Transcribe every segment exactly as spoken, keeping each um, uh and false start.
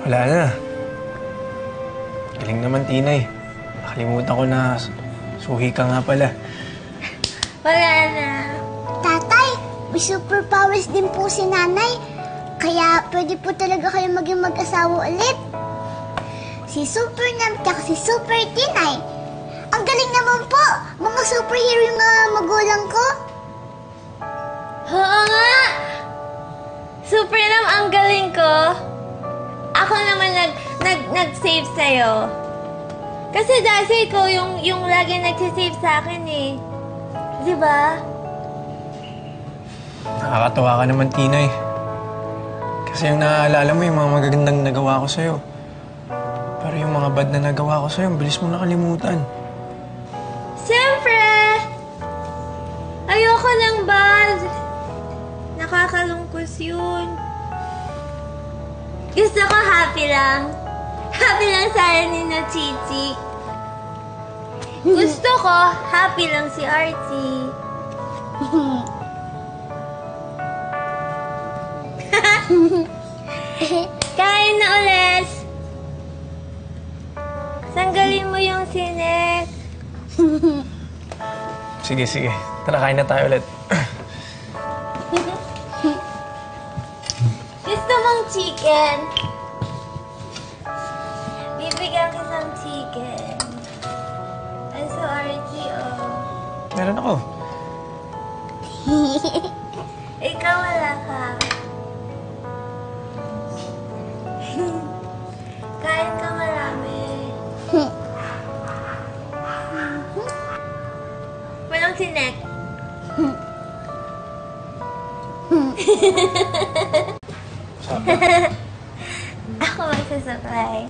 Wala na. Galing naman, Tinay. Nakalimutan ko na suhi ka nga pala. Wala na. Tatay, may superpowers din po si nanay. Kaya pwede po talaga kayo maging mag-asawa ulit. Si Super Nam at si Super Tinay. Ang galing naman po. Mga superhero yung mga magulang ko. Oo nga! Super Nam, ang galing ko. Ako naman nag, nag, nag-save sa'yo. Kasi dati ikaw yung, yung lagi nagsisave sa akin eh. Di ba? Nakakatawa ka naman, Tinay. Kasi yung naaalala mo yung mga magagandang nagawa ko sa'yo. Pero yung mga bad na nagawa ko sa'yo, ang bilis mo nakalimutan. Siyempre! Ayoko ng bad. Nakakalungkos yun. Gusto ko happy lang. Happy lang sana ni na Chichi. Gusto ko happy lang si Archie. Kain na ulit. Sanggalin mo yung sinek. Sige, sige. Tara, kain na tayo ulit. Gusto mong chicken? Bibigyan kitang chicken. Ay, so Archie, oh. Meron ako. Ikaw wala ka. Kain ka marami. Walang sinek. Ako magsasaklay.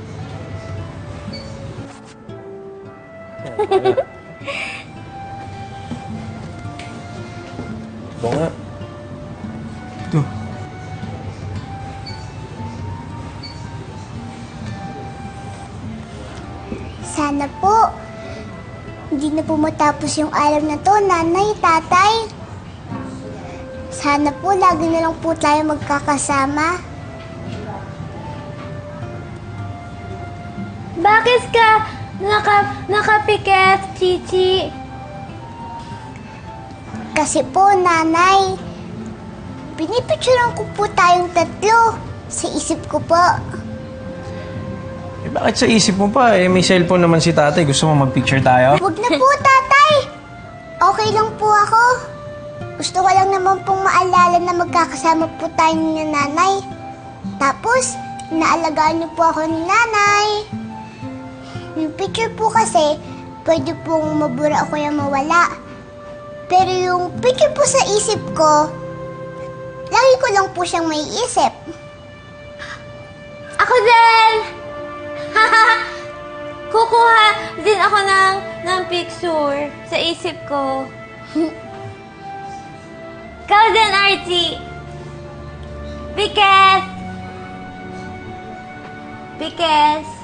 Ito nga. Ito. Sana po, hindi na po matapos yung araw na to, nanay, tatay. Sana po, lagi na lang po tayo magkakasama. Bakit ka naka, nakapikit, Chichi? Kasi po, nanay, pinipicturean ko po tayong tatlo sa isip ko po. Eh, bakit sa isip mo pa? Eh, may cellphone naman si tatay. Gusto mo mag-picture tayo? Huwag na po, tatay. Okay lang po ako. Gusto ko lang naman pong maalala na magkakasama po tayo ni nanay. Tapos, inaalagaan niyo po ako ni nanay. Yung picture po kasi, pwede pong mabura o kaya mawala. Pero yung picture po sa isip ko, lagi ko lang po siyang may isip. Ako din! Kukuha din ako ng, ng picture sa isip ko. Ikaw din, Archie. Pikes! Pikes!